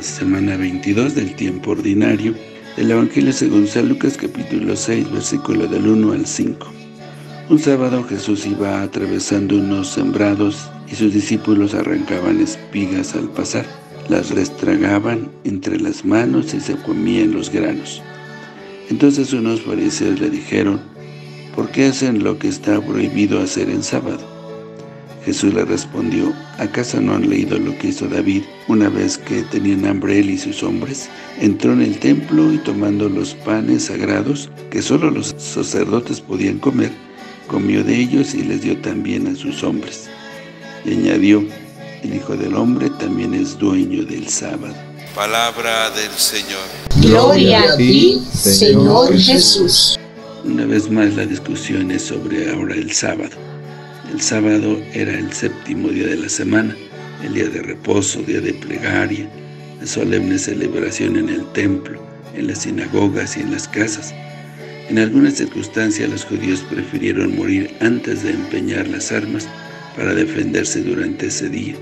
semana 22 del tiempo ordinario del Evangelio según San Lucas, capítulo 6, versículo del 1 al 5. Un sábado Jesús iba atravesando unos sembrados y sus discípulos arrancaban espigas al pasar. Las restragaban entre las manos y se comían los granos. Entonces unos fariseos le dijeron: ¿por qué hacen lo que está prohibido hacer en sábado? Jesús le respondió: ¿acaso no han leído lo que hizo David una vez que tenían hambre él y sus hombres? Entró en el templo y tomando los panes sagrados, que solo los sacerdotes podían comer, comió de ellos y les dio también a sus hombres. Y añadió: el Hijo del Hombre también es dueño del sábado. Palabra del Señor. Gloria a ti, Señor Jesús. Una vez más la discusión es sobre ahora el sábado. El sábado era el séptimo día de la semana, el día de reposo, día de plegaria, de solemne celebración en el templo, en las sinagogas y en las casas. En algunas circunstancias los judíos prefirieron morir antes de empeñar las armas para defenderse durante ese día.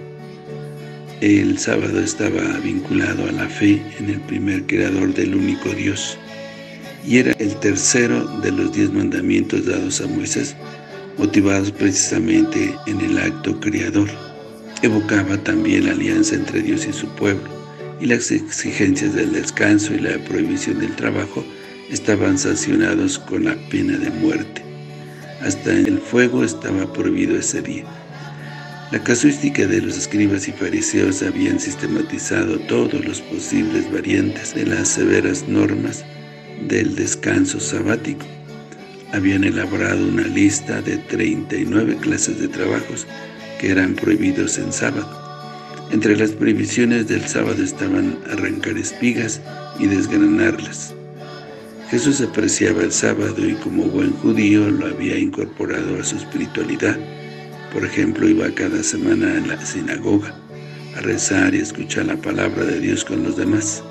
El sábado estaba vinculado a la fe en el primer creador del único Dios, y era el tercero de los 10 mandamientos dados a Moisés, motivados precisamente en el acto creador. Evocaba también la alianza entre Dios y su pueblo, y las exigencias del descanso y la prohibición del trabajo estaban sancionados con la pena de muerte. Hasta el fuego estaba prohibido ese día. La casuística de los escribas y fariseos habían sistematizado todos los posibles variantes de las severas normas del descanso sabático. Habían elaborado una lista de 39 clases de trabajos que eran prohibidos en sábado. Entre las prohibiciones del sábado estaban arrancar espigas y desgranarlas. Jesús apreciaba el sábado y como buen judío lo había incorporado a su espiritualidad. Por ejemplo, iba cada semana a la sinagoga a rezar y a escuchar la palabra de Dios con los demás,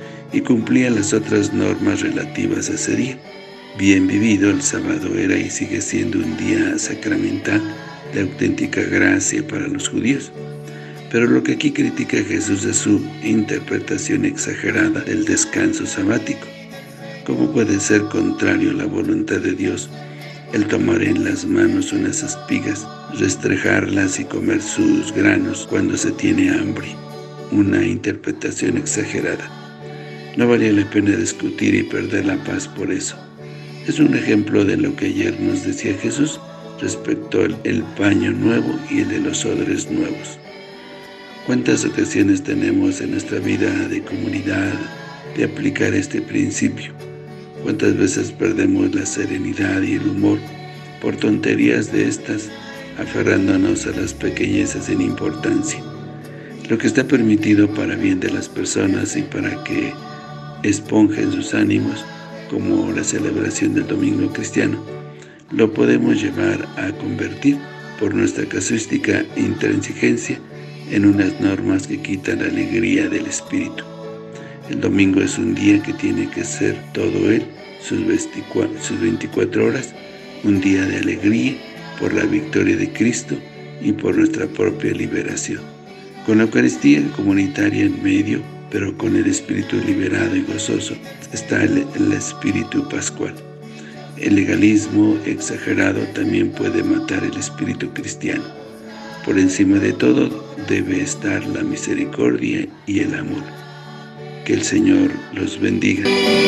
y cumplía las otras normas relativas a ese día. Bien vivido, el sábado era y sigue siendo un día sacramental de auténtica gracia para los judíos. Pero lo que aquí critica Jesús es su interpretación exagerada del descanso sabático. ¿Cómo puede ser contrario a la voluntad de Dios el tomar en las manos unas espigas, restregarlas y comer sus granos cuando se tiene hambre? Una interpretación exagerada. No valía la pena discutir y perder la paz por eso. Es un ejemplo de lo que ayer nos decía Jesús respecto al paño nuevo y el de los odres nuevos. ¿Cuántas ocasiones tenemos en nuestra vida de comunidad de aplicar este principio? ¿Cuántas veces perdemos la serenidad y el humor por tonterías de estas, aferrándonos a las pequeñezas sin importancia? Lo que está permitido para bien de las personas y para que esponjen sus ánimos, como la celebración del domingo cristiano, lo podemos llevar a convertir, por nuestra casuística e intransigencia, en unas normas que quitan la alegría del espíritu. El domingo es un día que tiene que ser todo él, sus 24 horas, un día de alegría por la victoria de Cristo y por nuestra propia liberación. Con la Eucaristía comunitaria en medio, pero con el espíritu liberado y gozoso, está el espíritu pascual. El legalismo exagerado también puede matar el espíritu cristiano. Por encima de todo debe estar la misericordia y el amor. Que el Señor los bendiga.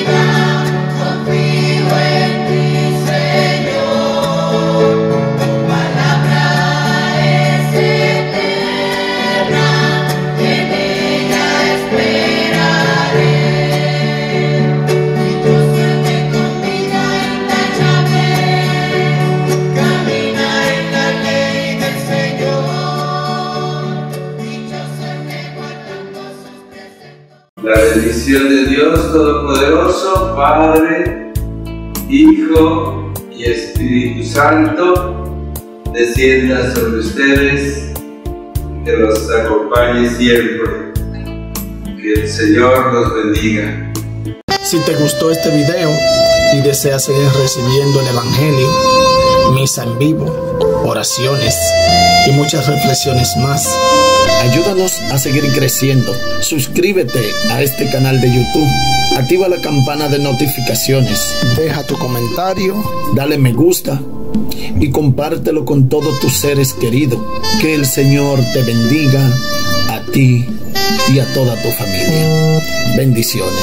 La bendición de Dios Todopoderoso, Padre, Hijo y Espíritu Santo, descienda sobre ustedes, que los acompañe siempre. Que el Señor los bendiga. Si te gustó este video y deseas seguir recibiendo el Evangelio, misa en vivo, oraciones y muchas reflexiones más. Ayúdanos a seguir creciendo. Suscríbete a este canal de YouTube. Activa la campana de notificaciones. Deja tu comentario. Dale me gusta. Y compártelo con todos tus seres queridos. Que el Señor te bendiga a ti y a toda tu familia. Bendiciones.